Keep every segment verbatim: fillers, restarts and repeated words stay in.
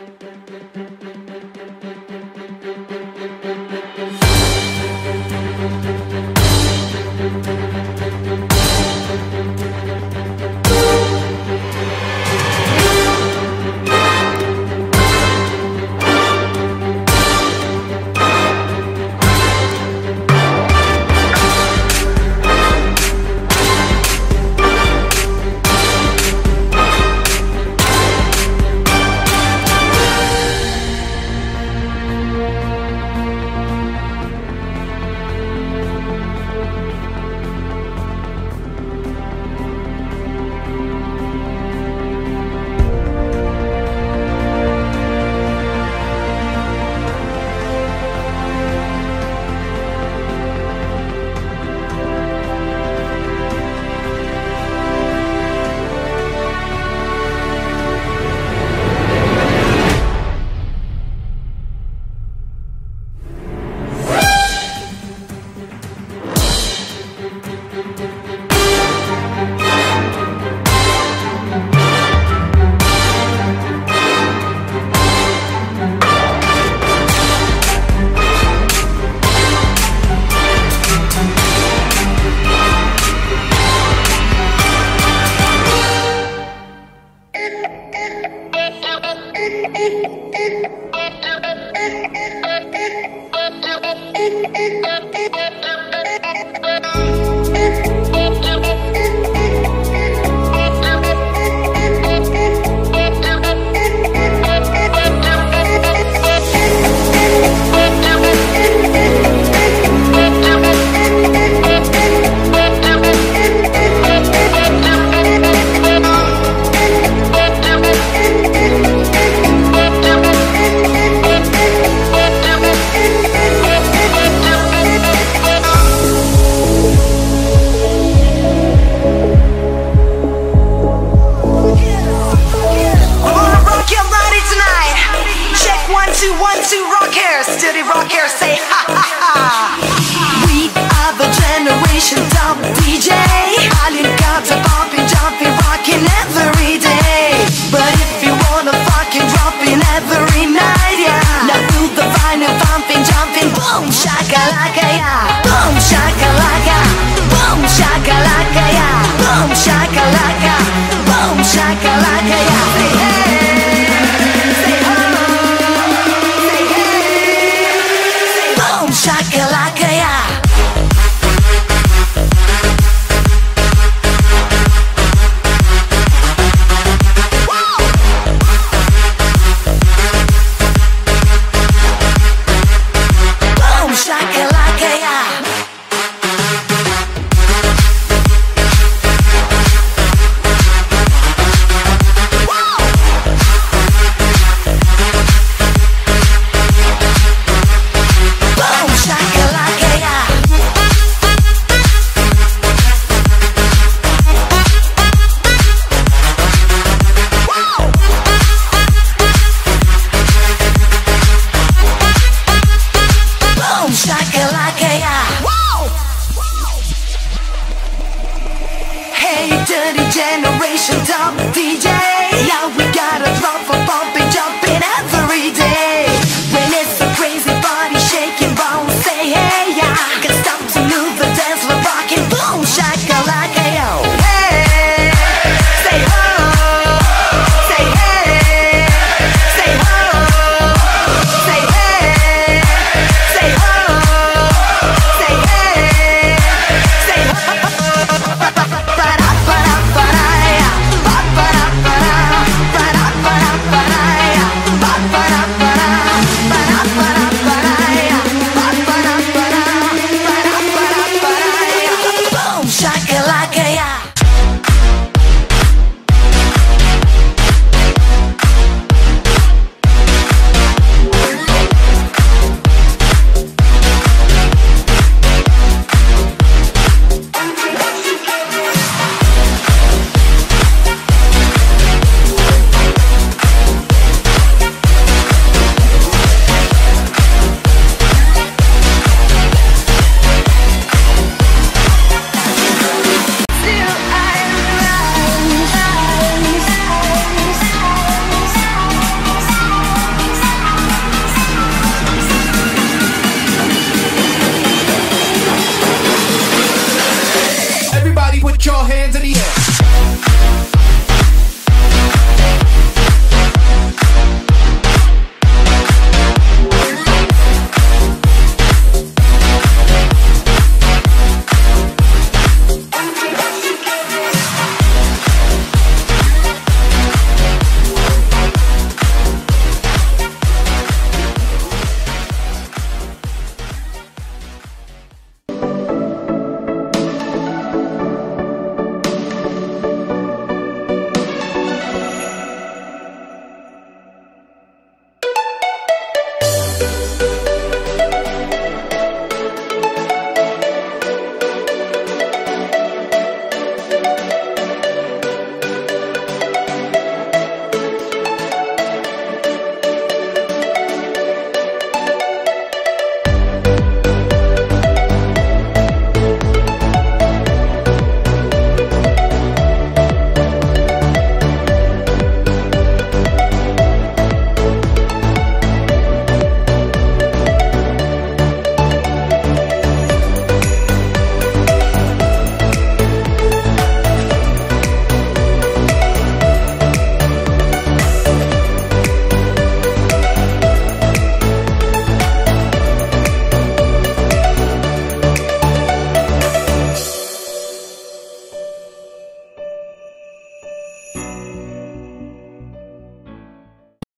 Ba-da-ba-da-ba-da.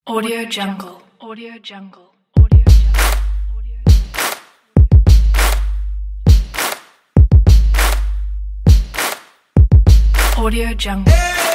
Audio Jungle. Audio Jungle. Audio Jungle. Audio Jungle.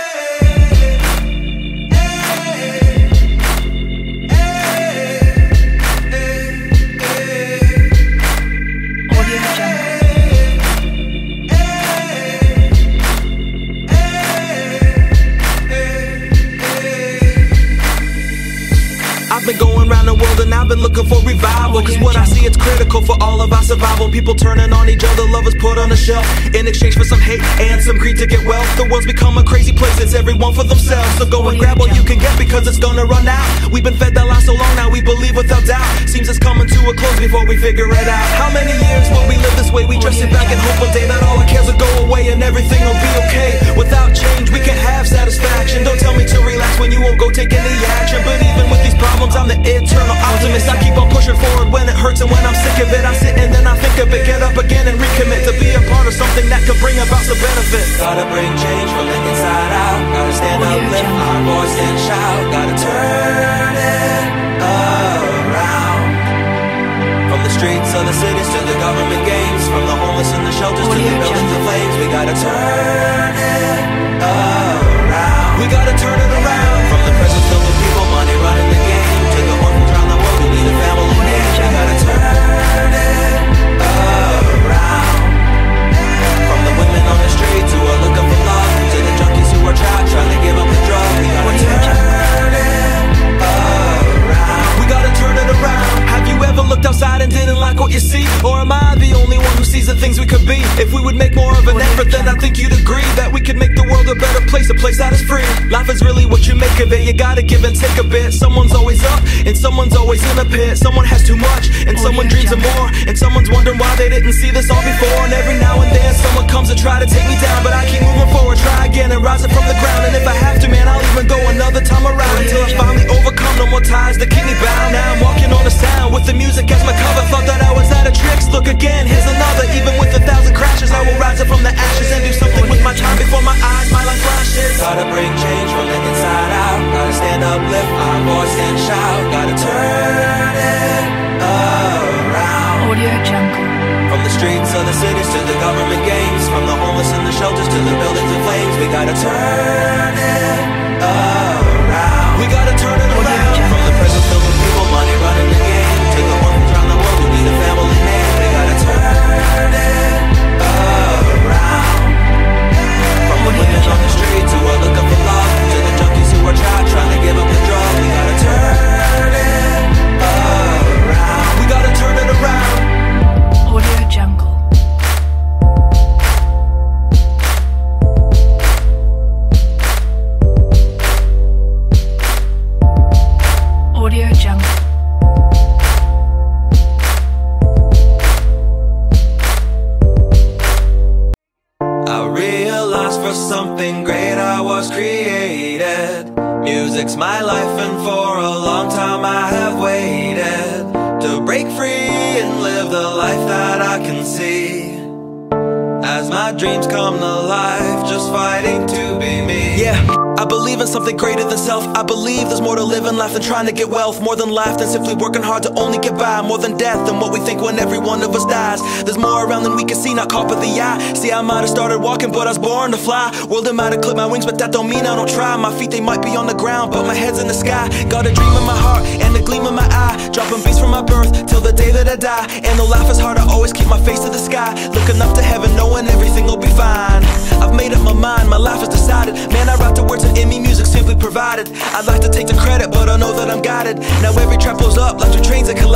I've been going around the world and I've been looking for revival, cause what I see, it's critical for all of our survival. People turning on each other, lovers put on a shelf in exchange for some hate and some greed to get wealth. The world's become a crazy place, it's everyone for themselves. So go and grab what you can get because it's gonna run out. We've been fed that lie so long, now we believe without doubt. Seems it's coming to a close before we figure it out. How many years will we live this way? We just sit back and hope one day that all our cares will go away and everything will be okay. Without change, we can't have satisfaction. Don't tell me to relax when you won't go take any action. But even with these problems, I'm the eternal optimist. I keep on pushing forward when it hurts and when I'm sick of it. I sit and then I think of it, get up again and recommit to be a part of something that could bring about some benefit. Gotta bring change from the inside out. Gotta stand up, lift our voice and shout. Gotta turn it around. From the streets of the cities to the government games, from the homeless in the shelters to the buildings of flames. We gotta turn it around. We gotta turn it around. From the presence filled with people, money running the game, to the orphans around the world who need a family name. We gotta turn it around. From the women on the streets who are looking for love, to the junkies who are trapped trying to give up the drug. We gotta turn it around. We gotta turn it around. Have you ever looked outside and didn't like what you see? Or am I the only one who sees the things we could be? If we would make more of an effort, then I think you'd agree that we could make the world a better place, a place that is free. Life is really what you make of it. You gotta give and take a bit. Someone's always up and someone's always in a pit. Someone has too much and someone dreams of more, and someone's wondering why they didn't see this all before. And every now and then someone comes to try to take me down, but I keep moving forward, try again and rise it from the ground. And if I have to, man, I'll even go another time around until I finally overcome. No more ties that keep me bound. Now I'm walking on the sound with the music as my cover. Thought that I was out of tricks, look again, here's another. Even with a thousand crashes, I will rise up from the ashes and do something with my time before my eyes, my life flashes. Gotta bring change from the inside out. Gotta stand up, lift our voice and shout. Gotta turn it around. Audio Jungle. From the streets of the cities to the government games, from the homeless in the shelters to the buildings in flames. We gotta turn it around. We gotta turn it around. From the presence filled with people, money running the game, to the orphans around the world who need a family name. We gotta turn it around. From the women on the streets who are looking for love, to the junkies who are trapped trying to give up the drug. We gotta turn it around. We gotta turn it around. Audio Jungle. Audio Jungle. I realized for something great I was created. Music's my life and for a long time I have waited to break free and live the life that I can see. As my dreams come to life, just fighting to be me. Yeah, I believe in something greater than self. I believe there's more to live in life than trying to get wealth. More than life than simply working hard to only get by. More than death than what we think when every one of us dies. There's more around than we can see, not caught by the eye. See, I might have started walking, but I was born to fly. World, it might have clipped my wings, but that don't mean I don't try. My feet, they might be on the ground, but my head's in the sky. Got a dream in my heart and a gleam in my eye. Dropping beats from my birth till the day that I die. And though life is hard, I always keep my face to the sky, looking up to heaven, knowing everything will be fine. I've made up my mind, my life is decided. Man, I write the words and in me music simply provided. I'd like to take the credit, but I know that I'm guided. Now every track blows up like two trains that collide.